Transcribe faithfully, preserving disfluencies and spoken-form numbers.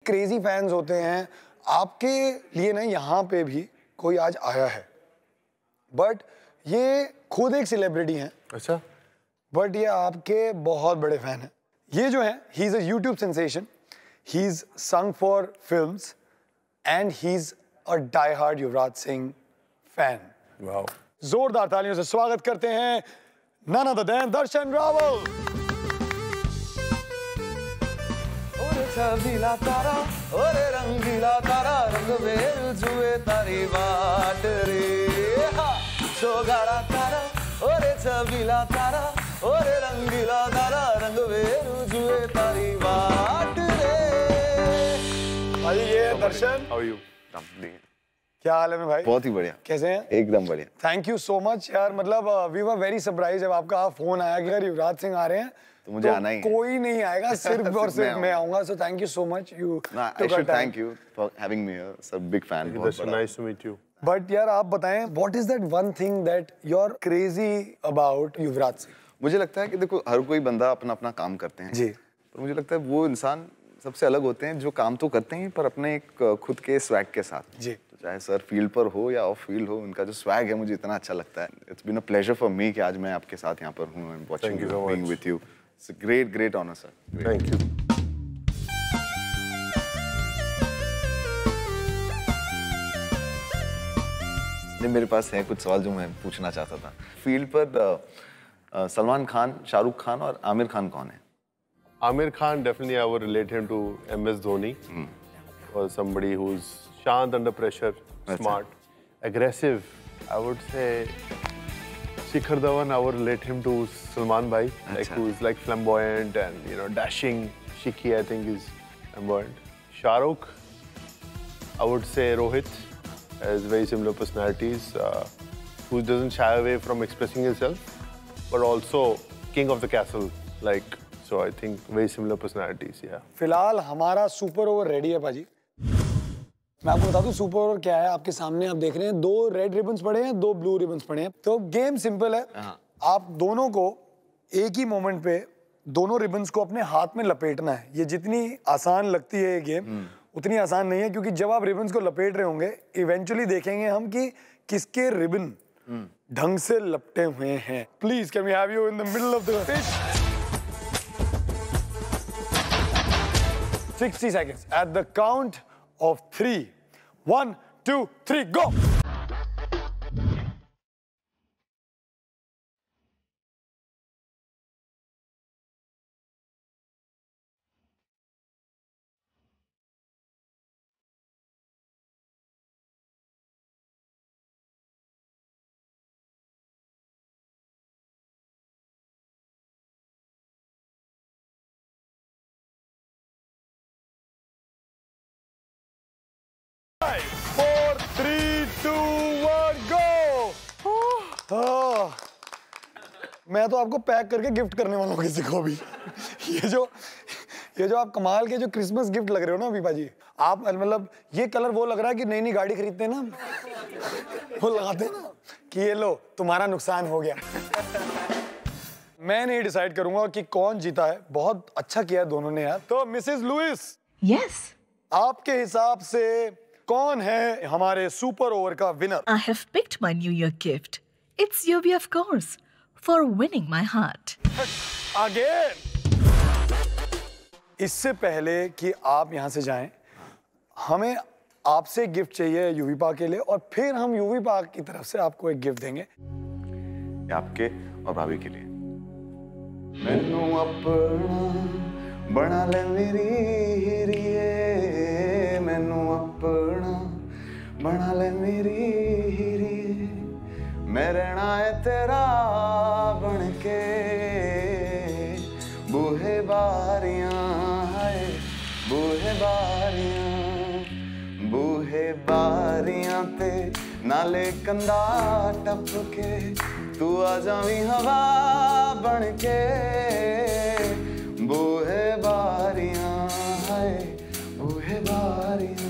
Crazy fans होते हैं, आपके लिए ना यहाँ पे भी कोई आज आया है, बट ये खुद एक सेलिब्रिटी हैं। अच्छा। बट ये आपके बहुत बड़े फैन हैं। ये जो है, he is a YouTube sensation, he is song for films and he is a die hard Yuvraj Singh fan. Wow. जोरदार तालियों से स्वागत करते हैं none other than दर्शन रावल। ओरे छबीला तारा, ओरे रंगीला तारा, रंग बेर जुए तारी बाट रे। शोगाड़ा तारा, ओरे छबीला तारा, ओरे रंगीला तारा, रंग बेर जुए तारी बाट रे। भाई ये दर्शन। How are you? क्या हाल है में भाई? बहुत ही बढ़िया। कैसे हैं? एकदम बढ़िया। थैंक यू सो मच यार, मतलब वी वर वेरी सरप्राइज जब आपका फोन आया कि यार युवराज सिंह आ रहे हैं तो मुझे तो आना ही कोई नहीं आएगा, सिर्फ और सिर्फ मैं आऊंगा। So thank you so much. You I should thank you for having me here. Sir big fan. That's nice to meet you. But यार आप बताएं, what is that one thing that you are crazy about Yuvraj Singh? मुझे लगता है कि देखो हर कोई बंदा अपना अपना काम करते हैं जी, पर मुझे लगता है वो इंसान सबसे अलग होते हैं जो काम तो करते हैं पर अपने एक खुद के स्वैग के साथ। जी, तो चाहे सर फील्ड पर हो या ऑफ फील्ड हो, उनका जो स्वैग है मुझे इतना अच्छा लगता है। It's been a pleasure for me कि आज मैं आपके साथ यहाँ पर हूँ and watching you, being with you. It's a great great honour sir. Thank you. नहीं, मेरे पास है कुछ सवाल जो मैं पूछना चाहता था। फील्ड पर सलमान खान, शाहरुख खान और आमिर खान कौन है? Amir Khan, definitely I would relate him to M S Dhoni. Hmm. Or somebody who's shant under pressure, smart, aggressive. I would say Shikhar Dhawan, I would relate him to Salman Bhai, like who's like flamboyant and you know dashing. Shiki, I think is flamboyant. Shah Rukh, I would say Rohit, has very similar personalities. Uh, who doesn't shy away from expressing himself, but also king of the castle, like. So I think very similar personalities, yeah. फिलहाल हमारा super over ready है पाजी। मैं आपको बता दूं super over क्या है। आपके सामने आप देख रहे हैं दो रेड रिबन्स पड़े हैं, दो ब्लू रिबन्स पड़े हैं। तो गेम सिंपल है, आप दोनों को एक ही मोमेंट पे दोनों रिबन्स को अपने हाथ में लपेटना है। ये जितनी आसान लगती है ये गेम उतनी आसान नहीं है, क्योंकि जब आप रिबन्स को लपेट रहे होंगे इवेंचुअली देखेंगे हम कि किसके रिबन ढंग से लपटे हुए हैं। Please can we have you in the middle of the pitch. sixty seconds at the count of three. One, two, three, go! Four, three, two, one, go! oh. मैं तो आपको पैक करके गिफ्ट करने वाला हूँ किसी को भी। ये जो ये जो आप कमाल के जो क्रिसमस गिफ्ट लग रहे हो ना अभी पाजी, आप मतलब ये कलर वो लग रहा है कि नई नई गाड़ी खरीदते हैं ना, वो लगाते हैं ना कि ये लो तुम्हारा नुकसान हो गया। मैं नहीं डिसाइड करूंगा कि कौन जीता है, बहुत अच्छा किया दोनों ने यार। तो मिसेस लुइस, यस, आपके हिसाब से कौन है हमारे सुपर ओवर का winner? I have picked my New Year gift. It's Yuvi, of course, for winning my heart. Again. इससे पहले कि आप यहाँ से जाएं, हमें आपसे गिफ्ट चाहिए यूवी पाक के लिए, और फिर हम यूवी पाक की तरफ से आपको एक गिफ्ट देंगे आपके और भाभी के लिए। मैनू अपना बना ले मेरी हीरिए, मैनू अपना बना ले मेरी हीरिए, मैं रहना है तेरा बन के, बूहे बारियां हाय बूहे बारियां, बूहे बारियां ते नाले कंधा टप के, तू आ जावी हवा बन के, बूहे बारियां हाय बूहे बारियां।